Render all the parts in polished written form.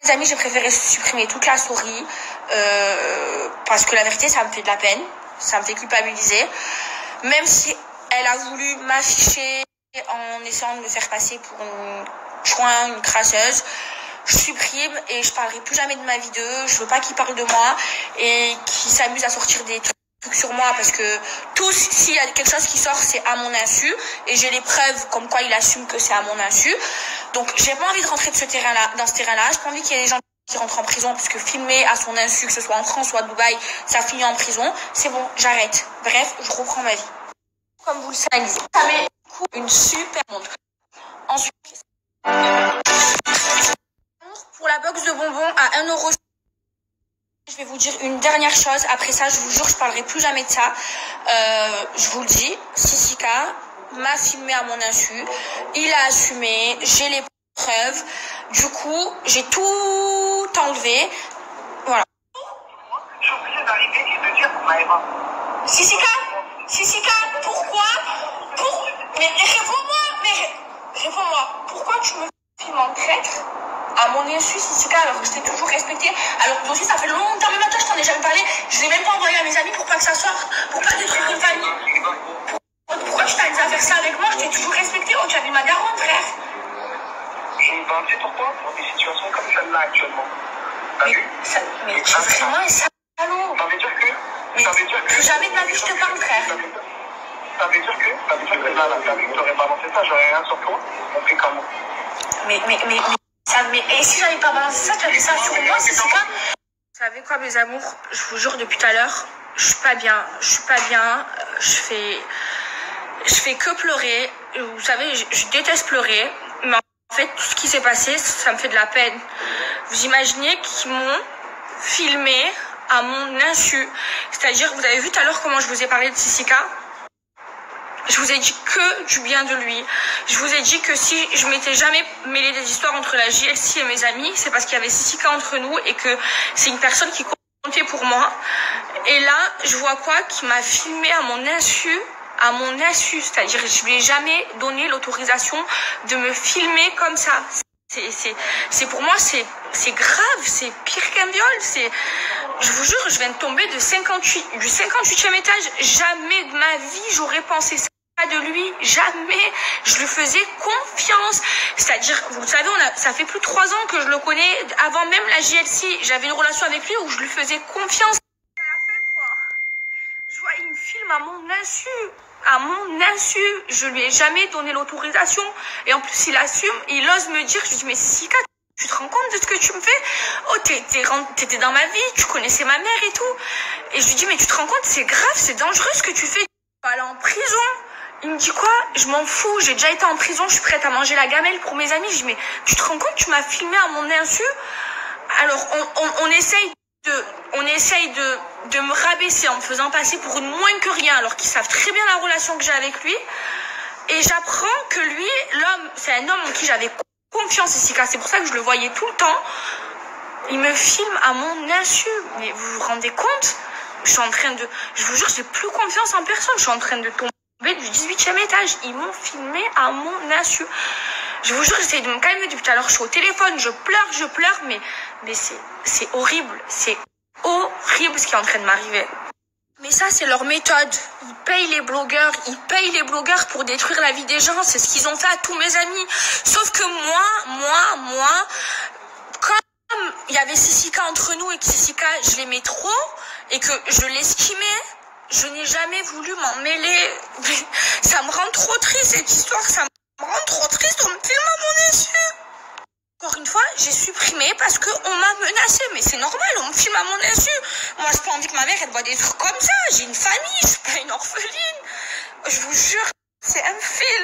Mes amis, j'ai préféré supprimer toute la story parce que la vérité, ça me fait de la peine, ça me fait culpabiliser. Même si elle a voulu m'afficher en essayant de me faire passer pour une chouin, une crasseuse, je supprime et je parlerai plus jamais de ma vie d'eux. Je veux pas qu'ils parlent de moi et qu'ils s'amusent à sortir des trucs sur moi parce que tous, s'il y a quelque chose qui sort, c'est à mon insu et j'ai les preuves comme quoi il assume que c'est à mon insu. Donc j'ai pas envie de rentrer de ce terrain-là, dans ce terrain-là. J'ai pas envie qu'il y ait des gens qui rentrent en prison parce que filmer à son insu, que ce soit en France ou à Dubaï, ça finit en prison. C'est bon, j'arrête. Bref, je reprends ma vie. Comme vous le savez, ça met une super montre. Ensuite, pour la box de bonbons à 1 euro. Je vais vous dire une dernière chose. Après ça, je vous jure, je parlerai plus jamais de ça. Je vous le dis, Sisika m'a filmé à mon insu. Il a assumé. J'ai les preuves. Du coup, j'ai tout enlevé. Voilà. Je suis obligée d'arriver et de dire pour Maëva. Sisika, pourquoi Mais réponds-moi. Pourquoi tu me filmes en traître à mon insu, Sisika, alors que je t'ai toujours respecté, alors que aussi ça fait longtemps, même à toi je t'en ai jamais parlé, je l'ai même pas envoyé à mes amis pour pas que ça sorte, pour pas détruire une famille. Pourquoi tu t'as dit à faire ça avec moi? Je t'ai toujours respecté, oh tu as vu ma daronne, frère. Je me vantais pour toi, dans des situations comme celle-là actuellement. T'as vu? Mais tu es vraiment un salaud. Ça veut dire que... Plus jamais de ma vie je te parle, frère. Ça veut dire que là, t'as vu que t'aurais balancé ça, j'aurais rien sur toi, on fait comment? Mais et si j'avais pas balancé ça, tu avais ça sur moi, c'est ça? Vous savez quoi, mes amours? Je vous jure, depuis tout à l'heure, je suis pas bien. Je fais que pleurer. Vous savez, je déteste pleurer. Mais en fait, tout ce qui s'est passé, ça me fait de la peine. Vous imaginez qu'ils m'ont filmé à mon insu. C'est-à-dire, vous avez vu tout à l'heure comment je vous ai parlé de Sisika? Je vous ai dit que du bien de lui. Je vous ai dit que si je m'étais jamais mêlé des histoires entre la JLC et mes amis, c'est parce qu'il y avait Sisika entre nous et que c'est une personne qui comptait pour moi. Et là, je vois quoi? Qui m'a filmé à mon insu. C'est-à-dire, je lui ai jamais donné l'autorisation de me filmer comme ça. C'est pour moi, c'est grave, c'est pire qu'un viol. Je vous jure, je viens de tomber du 58e étage. Jamais de ma vie, j'aurais pensé ça de lui. Jamais. Je lui faisais confiance. C'est-à-dire, vous savez, ça fait plus de 3 ans que je le connais. Avant même la JLC, j'avais une relation avec lui où je lui faisais confiance. À la fin, quoi. Je vois, il me filme à mon insu. À mon insu, je lui ai jamais donné l'autorisation. Et en plus, il assume, il ose me dire, je lui dis, mais Sisika, tu te rends compte de ce que tu me fais? Oh, t'étais dans ma vie, tu connaissais ma mère et tout. Et je lui dis, mais tu te rends compte, c'est grave, c'est dangereux ce que tu fais. Tu vas aller en prison. Il me dit quoi? Je m'en fous, j'ai déjà été en prison, je suis prête à manger la gamelle pour mes amis. Je dis, mais tu te rends compte, tu m'as filmé à mon insu? Alors, on essaye de me rabaisser en me faisant passer pour une moins que rien, alors qu'ils savent très bien la relation que j'ai avec lui. Et j'apprends que lui, l'homme, c'est un homme en qui j'avais confiance, Sisika. C'est pour ça que je le voyais tout le temps. Il me filme à mon insu. Mais vous vous rendez compte? Je vous jure, j'ai plus confiance en personne. Je suis en train de tomber du 18e étage. Ils m'ont filmé à mon insu. Je vous jure, j'essaie de me calmer depuis tout à l'heure. Je suis au téléphone, je pleure, mais c'est horrible. C'est horrible ce qui est en train de m'arriver. Mais ça, c'est leur méthode. Ils payent les blogueurs pour détruire la vie des gens. C'est ce qu'ils ont fait à tous mes amis. Sauf que moi, comme il y avait Sisika entre nous et que Sisika, je l'aimais trop et que je l'estimais, je n'ai jamais voulu m'en mêler. Ça me rend trop triste, cette histoire. Ça me rend trop triste. On me filme à mon insu. Encore une fois, j'ai supprimé parce qu'on m'a menacé. Mais c'est normal, on me filme à mon insu. Moi, j'ai pas envie que ma mère, elle voit des trucs comme ça. J'ai une famille, je suis pas une orpheline. Je vous jure, c'est un film.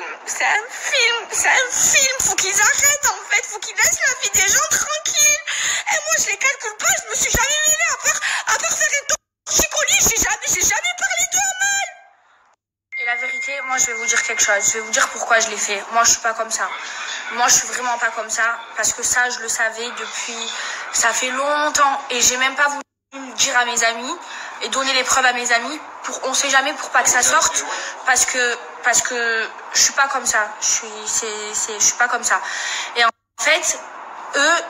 Faut qu'ils arrêtent, en fait. Faut qu'ils laissent la vie des gens tranquille. Et moi, je les calcule pas. Je me suis jamais mêlée à part faire un torticolis. J'ai jamais parlé de mal. Et la vérité, moi, je vais vous dire quelque chose. Je vais vous dire pourquoi je l'ai fait. Moi, je suis pas comme ça. Moi, je suis vraiment pas comme ça. Parce que ça, je le savais depuis... Ça fait longtemps. Et j'ai même pas voulu le dire à mes amis. Et donner les preuves à mes amis. On sait jamais pour pas que ça sorte. Parce que je suis pas comme ça. Je suis pas comme ça. Et en fait, eux,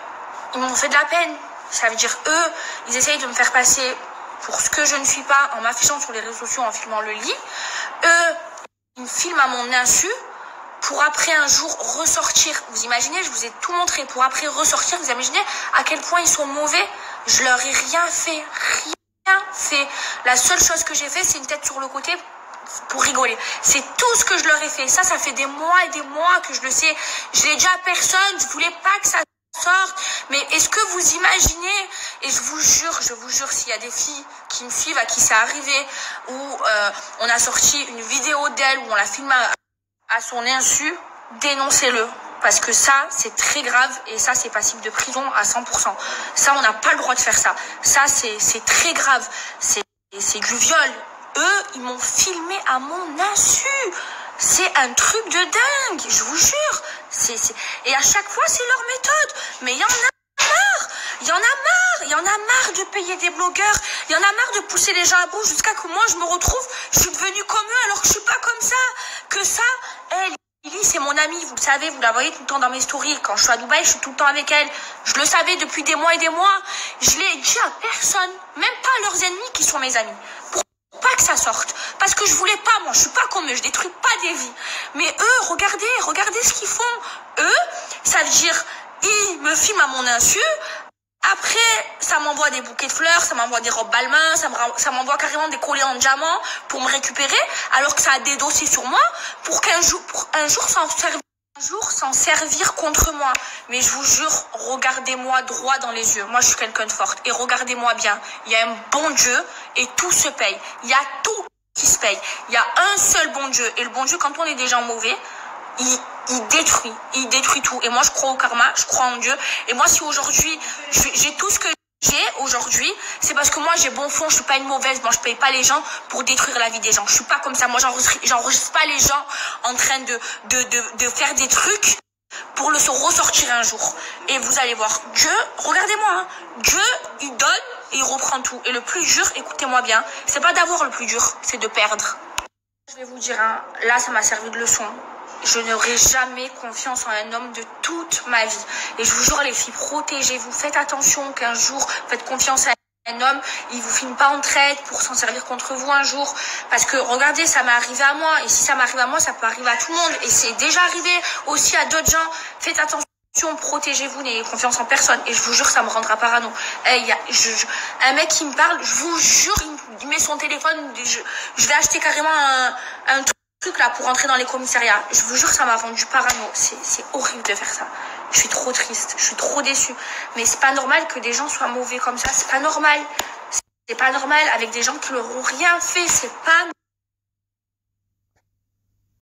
ils m'ont fait de la peine. Ça veut dire, eux, ils essayent de me faire passer pour ce que je ne suis pas en m'affichant sur les réseaux sociaux, en filmant le lit. Eux, ils me filment à mon insu pour après un jour ressortir. Vous imaginez, je vous ai tout montré. Pour après ressortir, vous imaginez à quel point ils sont mauvais. Je leur ai rien fait. Rien fait. La seule chose que j'ai fait, c'est une tête sur le côté pour rigoler. C'est tout ce que je leur ai fait. Ça fait des mois et des mois que je le sais. Je l'ai dit à personne. Je voulais pas que ça sorte. Mais est-ce que vous imaginez, et je vous jure, s'il y a des filles qui me suivent, à qui c'est arrivé, où on a sorti une vidéo d'elle, où on la filme à son insu, dénoncez-le. Parce que ça, c'est très grave et ça, c'est passible de prison à 100%. Ça, on n'a pas le droit de faire ça. Ça, c'est très grave. C'est du viol. Eux, ils m'ont filmé à mon insu. C'est un truc de dingue, je vous jure. Et à chaque fois, c'est leur méthode. Mais il y en a marre. Il y en a marre de payer des blogueurs. Il y en a marre de pousser les gens à bout jusqu'à que moi, je me retrouve, je suis devenue comme eux alors que je suis pas comme ça. Que ça, elle, Lily, c'est mon amie, vous le savez, vous la voyez tout le temps dans mes stories. Quand je suis à Dubaï, je suis tout le temps avec elle. Je le savais depuis des mois et des mois. Je l'ai dit à personne, même pas à leurs ennemis qui sont mes amis. Pour pas que ça sorte. Parce que je voulais pas, moi, je suis pas comme eux, je détruis pas des vies. Mais eux, regardez ce qu'ils font. Eux, ça veut dire, ils me filment à mon insu. Après, ça m'envoie des bouquets de fleurs, ça m'envoie des robes Balmain, ça m'envoie carrément des colliers en diamant pour me récupérer, alors que ça a des dossiers sur moi pour un jour s'en servir contre moi. Mais je vous jure, regardez-moi droit dans les yeux. Moi, je suis quelqu'un de forte. Et regardez-moi bien. Il y a un bon Dieu et tout se paye. Il y a tout qui se paye. Il y a un seul bon Dieu. Et le bon Dieu, quand on est des gens mauvais, il détruit tout. Et moi, je crois au karma, je crois en Dieu. Et moi, si aujourd'hui, j'ai tout ce que j'ai aujourd'hui, c'est parce que moi, j'ai bon fond, je suis pas une mauvaise. Moi, je paye pas les gens pour détruire la vie des gens. Je suis pas comme ça. Moi, j'enregistre pas les gens en train de faire des trucs pour le se ressortir un jour. Et vous allez voir, Dieu, regardez-moi, hein, Dieu, il donne et il reprend tout. Et le plus dur, écoutez-moi bien, c'est pas d'avoir le plus dur, c'est de perdre. Je vais vous dire, hein, là, ça m'a servi de leçon. Je n'aurai jamais confiance en un homme de toute ma vie. Et je vous jure, les filles, protégez-vous. Faites attention qu'un jour, faites confiance à un homme. Il vous filme pas en traite pour s'en servir contre vous un jour. Parce que, regardez, ça m'est arrivé à moi. Et si ça m'arrive à moi, ça peut arriver à tout le monde. Et c'est déjà arrivé aussi à d'autres gens. Faites attention, protégez-vous, n'ayez confiance en personne. Et je vous jure, ça me rendra parano. Un mec qui me parle, je vous jure, il met son téléphone. Je vais acheter carrément un truc là pour rentrer dans les commissariats. Je vous jure, ça m'a rendu parano. C'est horrible de faire ça. Je suis trop triste, je suis trop déçue. Mais c'est pas normal que des gens soient mauvais comme ça. C'est pas normal. C'est pas normal avec des gens qui leur ont rien fait. C'est pas